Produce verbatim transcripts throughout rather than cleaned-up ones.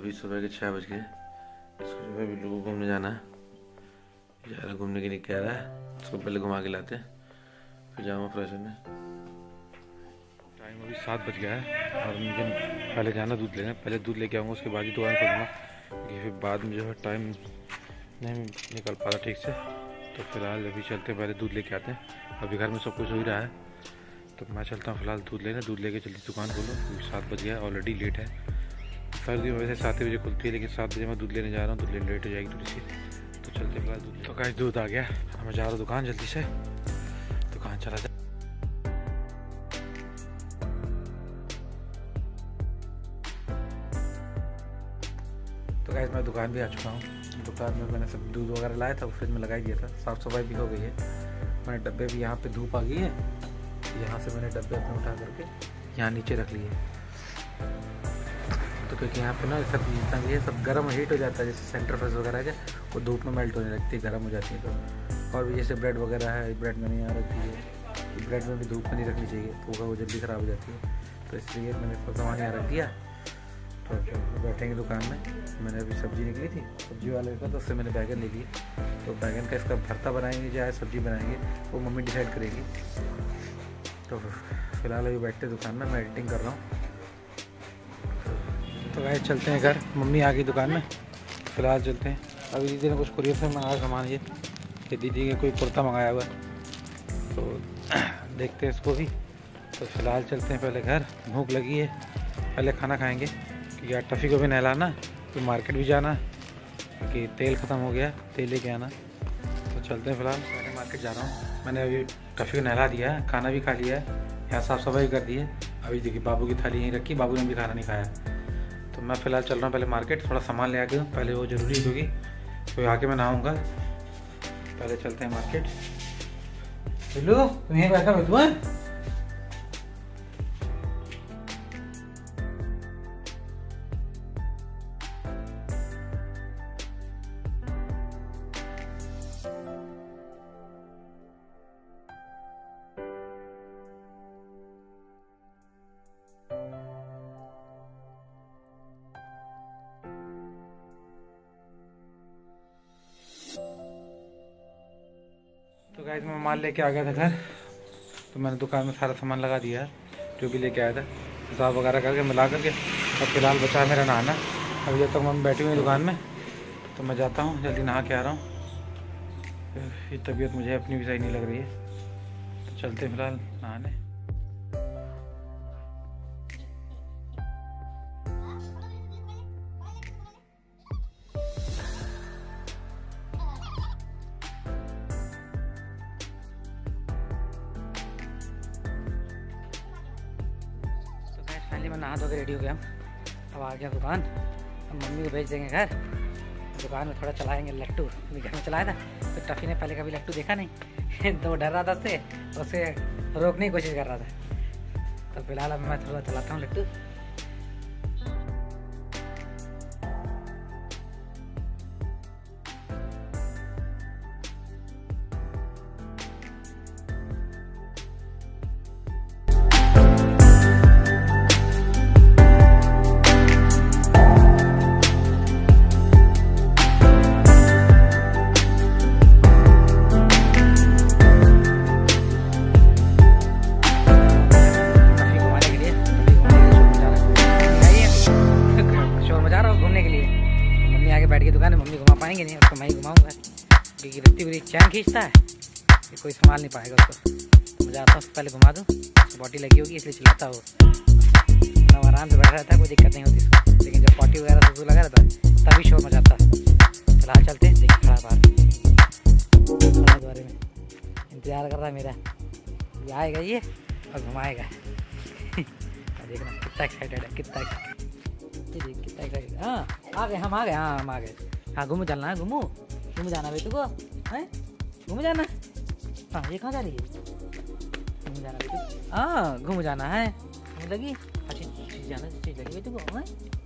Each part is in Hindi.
अभी सुबह के छः बज गए। इसको जो है बिल्लू को घूमने जाना है, जा रहा घूमने के लिए कह रहा है। इसको पहले घुमा के लाते हैं फिर जाऊँगा फ्रेश होने। टाइम अभी सात बज गया है और मुझे पहले जाना दूध लेना। पहले दूध लेके आऊँगा, उसके बाद ही दुकान खोलूँगा क्योंकि फिर बाद में जो है टाइम नहीं निकल पा रहा ठीक से। तो फिलहाल अभी चलते हैं, पहले दूध लेके आते हैं। अभी घर में सब कुछ हो ही रहा है तो मैं चलता हूँ फिलहाल दूध लेना। दूध लेके जल्दी दुकान खोलो क्योंकि सात बज गया, ऑलरेडी लेट है। सर्दी वैसे सात बजे खुलती है लेकिन सात बजे मैं दूध लेने जा रहा हूँ तो लेट हो जाएगी थोड़ी सी। तो चलते फिलहाल दूध। तो गाइस दूध आ गया, मैं जा रहा हूँ दुकान, जल्दी से दुकान चला जाए। तो गाइस मैं दुकान भी आ चुका हूँ। दुकान में मैंने सब दूध वगैरह लाया था, फ्रिज में लगा ही दिया था। साफ़ सफाई भी हो गई है। मैंने डब्बे भी, यहाँ पे धूप आ गई है, यहाँ से मैंने डब्बे अपने उठा करके यहाँ नीचे रख लिए। तो क्योंकि यहाँ पे ना सब जितना भी है सब गर्म हीट हो जाता है, जैसे सेंटर फ्रेश वगैरह है वो धूप में मेल्ट होने लगती है, गर्म हो जाती है। तो और भी जैसे ब्रेड वगैरह है, ब्रेड मैंने यहाँ रखी है। ब्रेड में भी धूप में नहीं रखनी चाहिए तो वो जल्दी ख़राब हो जाती है। तो इसलिए मैंने सब सामान यहाँ रख दिया। तो जब बैठेंगे दुकान में, मैंने अभी सब्ज़ी निकली थी सब्ज़ी वाले का, तो उससे मैंने बैगन ले लिए। तो बैगन का इसका भरता बनाएंगे या सब्ज़ी बनाएंगे वो मम्मी डिसाइड करेगी। तो फिलहाल अभी बैठते दुकान में, मैं एडिटिंग कर रहा हूँ। तो गाइस चलते हैं घर, मम्मी आ गई दुकान में। फिलहाल चलते हैं। अभी दीदी ने कुछ कुरियर से मंगाया सामान, ये कि दीदी ने कोई कुर्ता मंगाया हुआ तो देखते हैं इसको भी। तो फिलहाल चलते हैं पहले घर, भूख लगी है, पहले खाना खाएंगे क्योंकि यार टफ़ी को भी नहलाना, तो मार्केट भी जाना क्योंकि तेल ख़त्म हो गया, तेल लेके आना। तो चलते हैं फिलहाल, मैंने मार्केट जा रहा हूँ। मैंने अभी टफ़ी को नहला दिया है, खाना भी खा लिया है, यहाँ साफ़ सफाई कर दी है। अभी देखिए बाबू की थाली यहीं रखी, बाबू ने भी खाना नहीं खाया। तो मैं फ़िलहाल चल रहा हूँ पहले मार्केट, थोड़ा सामान ले आके पहले वो ज़रूरी क्योंकि तो आके मैं नहाऊँगा। पहले चलते हैं मार्केट। बिल्लू तुम यहीं बैठा बैठू है? तो गाइस मैं माल लेके आ गया था घर। तो मैंने दुकान में सारा सामान लगा दिया है जो भी लेके आया था, हिसाब वगैरह करके मिला करके। अब फिलहाल बचा है मेरा नहाना। अभी जब तक मम्मी बैठी हुई है दुकान में तो मैं जाता हूँ, जल्दी नहा के आ रहा हूँ। ये तबीयत मुझे अपनी भी सही नहीं लग रही है तो चलते फिलहाल नहाने। मैं नहा धो के रेडी हो गया, अब आ गया दुकान। अब मम्मी को भेज देंगे घर, दुकान में थोड़ा चलाएंगे लट्टू। अभी घर में चलाया था तो टफ़ी ने पहले कभी लट्टू देखा नहीं तो डर रहा था उससे, उसे रोकने की कोशिश कर रहा था। तो फिलहाल अब मैं थोड़ा चलाता हूँ लट्टू। बैठ के दुकान में मम्मी घुमा पाएंगे नहीं, उसको मैं ही घुमाऊंगा क्योंकि रत्ती बुरी चैन खींचता है कि कोई संभाल नहीं पाएगा उसको। तो मैं जाता हूँ पहले घुमा दूँ, पॉटी लगी होगी इसलिए चिल्लाता हो। मतलब आराम से बैठा रहता है, कोई दिक्कत नहीं होती इसको, लेकिन जब पॉटी वगैरह से लगा रहता है तभी शोर मचाता है। फिलहाल चलते हैं, देखिए खड़ा बाहर बारे में इंतजार कर रहा है मेरा, ये आएगा ये और घुमाएगा देखना कितना एक्साइटेड है, कितना कितना एक्साइटेड। हाँ आ गए, हम आ गए, हाँ हम आ गए। हाँ घूमू चलना है, घूमू घूमू जाना बेटू को, है घूमू जाना। हाँ ये कहाँ जा रही है? घूमू जाना बेटू, हाँ घूमू जाना है, घूम लगी अच्छी चीज़ जाना, चीज़ लगी बेटू को।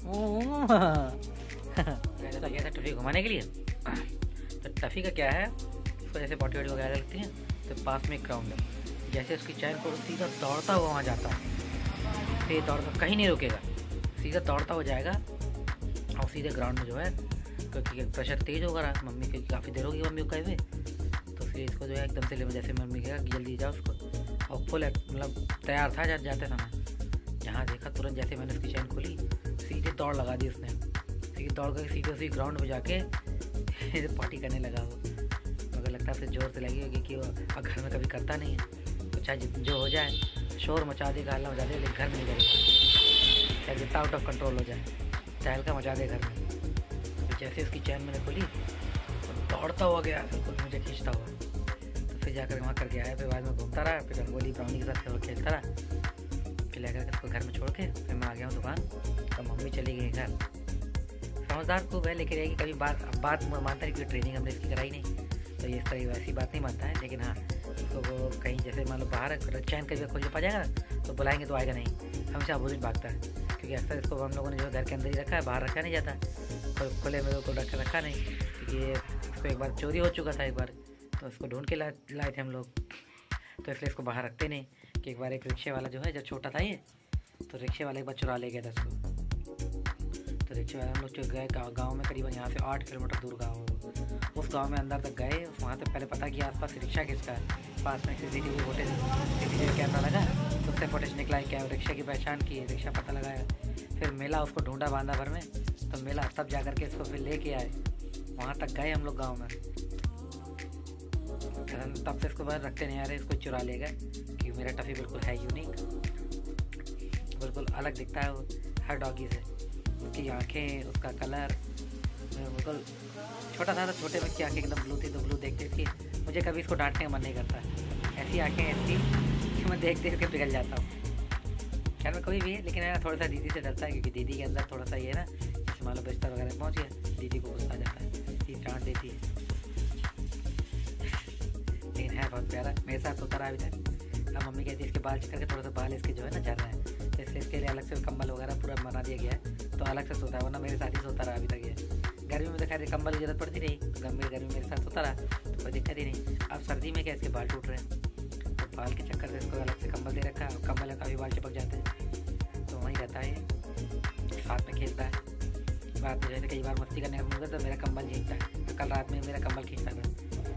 कैसे तो गया था टफ़ी घुमाने के लिए। तो टफ़ी का क्या है, उसको जैसे पॉटी वॉटी वगैरह लगती है तो पास में एक ग्राउंड है, जैसे उसकी चैन को सीधा दौड़ता हुआ वहाँ जाता है, फिर दौड़ता कहीं नहीं रुकेगा, सीधा दौड़ता हो जाएगा और सीधे ग्राउंड में जो है, क्योंकि प्रेशर तेज होगा रहा मम्मी, क्योंकि काफ़ी देर होगी मम्मी को कहे हुए, तो फिर इसको जो है एकदम से ले, जैसे मम्मी कहा कि जल्दी जाओ उसको, और फुल मतलब तैयार था जब जाते समय, जहाँ देखा तुरंत जैसे मैंने उसकी चैन खोली सीधे दौड़ लगा दी उसने, सीधे दौड़ करके सीधे उसी ग्राउंड में जाके पार्टी करने लगा वो। मगर लगता है फिर जोर से लगी होगी कि वो घर में कभी करता नहीं है, तो चाहे जो हो जाए, शोर मचा देगा, हल्ला मचा देगा, लेकिन घर में नहीं करेगा, चाहे जितना आउट ऑफ कंट्रोल हो जाए, तहलका मचा दे घर में। तो जैसे उसकी चैन मैंने खोली तो दौड़ता हुआ गया, बिल्कुल मुझे खींचता हुआ, तो फिर जाकर वहाँ करके आया, फिर बाद में घूमता रहा, फिर रंगोली ब्राउनी के साथ खेलता रहा, फिर लेकर के उसको घर में छोड़ के फिर मैं आ गया हूँ दुकान। तो मम्मी चली गई घर, समझदार खूब है, लेकिन रहेगी कभी बात बात मानता है, क्योंकि ट्रेनिंग हमने इसकी कराई नहीं, तो ये इस तरह वैसी बात नहीं मानता है। लेकिन हाँ, तो वो कहीं जैसे मान लो बाहर चैन कभी खोल के पा जाएगा ना, तो बुलाएंगे तो आएगा नहीं, हमेशा अपोजिट भागता है, क्योंकि अक्सर इसको हम लोगों ने जो घर के अंदर ही रखा है, बाहर रखा नहीं जाता, तो खुले में तो रखा रखा नहीं, क्योंकि इसको एक बार चोरी हो चुका था एक बार, तो उसको ढूंढ के ला लाए थे हम लोग, तो इसलिए इसको बाहर रखते नहीं। कि एक बार एक रिक्शे वाला जो है, जब छोटा था ये, तो रिक्शे वाले एक बार चुरा ले गया था इसको, तो रिक्शे वाले हम लोग गए गाँव में, करीबन यहाँ से आठ किलोमीटर दूर गाँव, उस गांव में अंदर तक गए, वहाँ तक पहले पता किया आसपास रिक्शा किसका है, पास में सीसीटीवी फुटेज सीसीटीवी कैमरा लगा, उससे फुटेज निकला, क्या रिक्शा की पहचान की, रिक्शा पता लगाया, फिर मेला उसको ढूंढा बांधा भर में, तो मेला तब जा करके इसको फिर लेके आए, वहाँ तक गए हम लोग गाँव में, तब से इसको बाहर रखते नहीं आ रहे, इसको चुरा ले गए, क्योंकि मेरा टफ़ी बिल्कुल है यूनिक, बिल्कुल अलग दिखता है वो हर डॉगी से, उसकी आँखें, उसका कलर, बिल्कुल छोटा था तो छोटे बच्चे आँखें एकदम ब्लू थी, तो ब्लू देखते थी, मुझे कभी इसको डांटने का मन नहीं करता, ऐसी आँखें ऐसी कि मैं देखते देख के पिघल जाता हूँ। खैर में कोई भी है, लेकिन है थोड़ा सा दीदी से डरता है, क्योंकि दीदी के अंदर थोड़ा सा ये ना, जैसे मान लो बिस्तर वगैरह पहुँच गया, दीदी को गुस्सा आ जाता है, दीदी डांट देती है, लेकिन है बहुत प्यारा, मेरे साथ सोता रहा अभी तक। अब मम्मी कहती है इसके बाल चक्कर के थोड़ा सा बाल इसके जो है ना झड़ रहा है, तो इसलिए इसके लिए अलग से कंबल वगैरह पूरा बना दिया गया है, तो अलग से सोता है, वरना मेरे साथ ही सोता रहा अभी तक ये। गर्मी में तो खैर कंबल की जरूरत पड़ती रही, तो गर्मी गर्मी मेरे साथ सोता रहा, तो कोई दिक्कत ही नहीं। अब सर्दी में क्या इसके बाल टूट रहे हैं, तो बाल के चक्कर से इसको अलग से कंबल दे रखा है, कंबल में काफ़ी बाल चिपक जाते हैं, तो वहीं रहता है, साथ में खेलता है। रात में जैसे कई बार मस्ती करने का मन करता है, तो मेरा कंबल खींचता है, तो कल रात में मेरा कंबल खींचता था,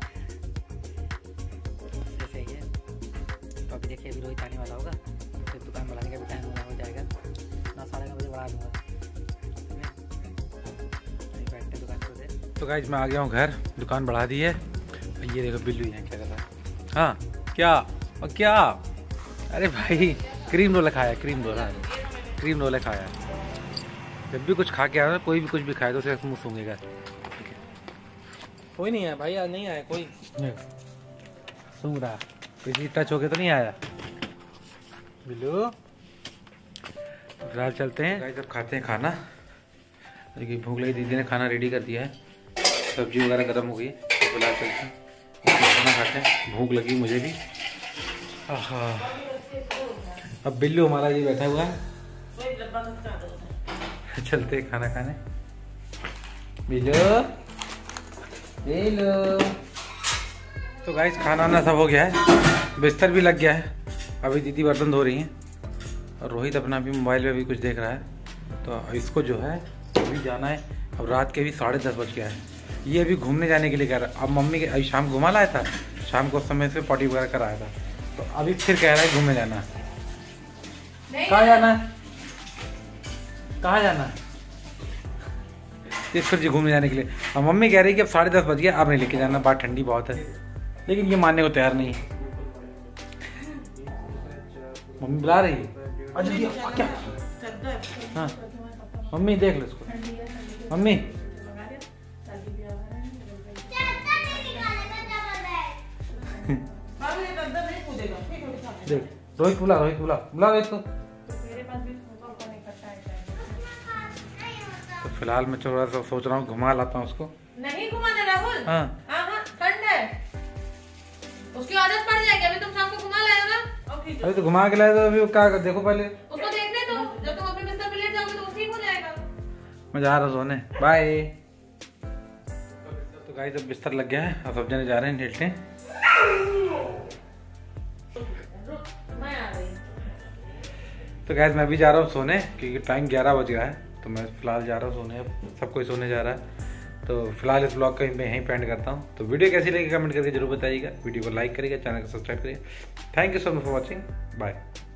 जैसे ही है। तो अभी देखिए अभी रोहित आने वाला होगा, तो फिर दुकान बढ़ाने का भी टाइम हो जाएगा, ना साढ़े नौ बजे बढ़ा दूँगा। तो गाइस मैं आ गया हूँ घर, दुकान बढ़ा दी है, ये देखो बिल्लू यहाँ क्या कर रहा है। हाँ क्या और क्या, अरे भाई क्रीम रोल खाया, क्रीम रोल, हाँ क्रीम रोल खाया। जब भी कुछ खा के आया, कोई भी कुछ भी खाए तो उसे मुँह सूंघेगा। कोई नहीं है भाई, आज नहीं आया कोई, सूंघ रहा, किसी टच होके तो नहीं आया बिल्लू। फिलहाल चलते हैं गाइस, अब खाते हैं खाना, देखिए भूख लगी, दीदी ने खाना रेडी कर दिया है, सब्जी वगैरह गर्म हो गई, तो फिलहाल चलते हैं खाना खाते हैं, भूख लगी मुझे भी। आहा, अब बिल्लू हमारा ये बैठा हुआ है, चलते हैं खाना खाने। बिल्लू बिल्लू। तो गाइस खाना वाना सब हो गया है, बिस्तर भी लग गया है, अभी दीदी बर्तन धो रही हैं, और रोहित अपना भी मोबाइल पे भी कुछ देख रहा है। तो इसको जो है अभी जाना है, अब रात के भी साढ़े दस बज गया है, ये अभी घूमने जाने के लिए कह रहा है। अब मम्मी के अभी शाम घुमा लाया था, शाम को उस समय से पॉटी वगैरह कराया था, तो अभी फिर कह रहा है घूमने जाना है। कहाँ जाना है, कहाँ जाना है, ये फिर जी घूमने जाने के लिए। अब मम्मी कह रही है कि अब साढ़े दस बज गया, अब नहीं लेके जाना, बात ठंडी बहुत है, लेकिन ये मानने को तैयार नहीं है। मम्मी बुला रही है, अच्छा क्या, हाँ मम्मी देख लो इसको, मम्मी देख, रोहित बुला, रोहित बुला, बुला रोहित को। तो फिलहाल मैं थोड़ा सा सोच रहा हूँ घुमा लाता हूँ उसको। नहीं घुमाना राहुल, हाँ हाँ हाँ ठंड है, उसकी आदत पड़ जाएगी। अभी तुम शाम को घुमा लाए ना, अभी तो घुमा के लाए, तो अभी क्या देखो पहले उसको देखने दो, जब तुम अपने बिस्तर पे लेट जाओगे तो ठीक हो जाएगा। मैं जा रहा हूँ सोने, बाय। तो गाइस अब बिस्तर लग गया है, अब सब जने जा रहे हैं लेटने। मैं आ रही। तो गाइस मैं भी जा रहा हूँ सोने, क्योंकि टाइम ग्यारह बज गया है। तो मैं फिलहाल जा रहा हूँ सोने, अब सब कोई सोने जा रहा है। तो फिलहाल इस ब्लॉग को मैं यहीं पे एंड करता हूँ। तो वीडियो कैसी लगी कमेंट करके जरूर बताइएगा, वीडियो को लाइक करिएगा, चैनल को सब्सक्राइब करिएगा। Thank you so much for watching, bye.